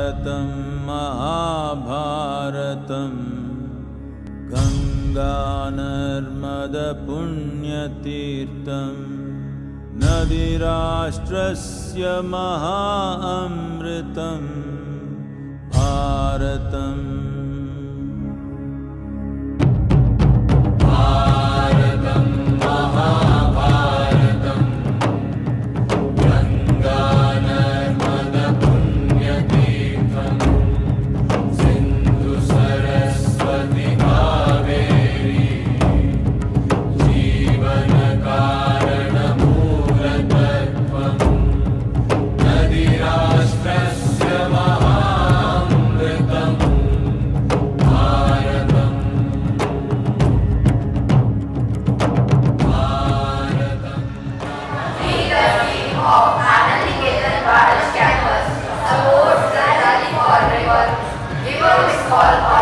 भारतं महाभारतं गङ्गानर्मदपुण्यतीर्थं नदीराष्ट्रस्य महाअमृतं भारतम्। भारतं महाभारतं गङ्गानर्मदपुण्यतीर्थं सिन्धु सरस्वती कावेरी जीवनकारणमूलतत्त्वं नदीराष्ट्रस्य महाअमृतं भारतम्। The team of Anand Niketan Bhadaj Campus supports the rally for river is called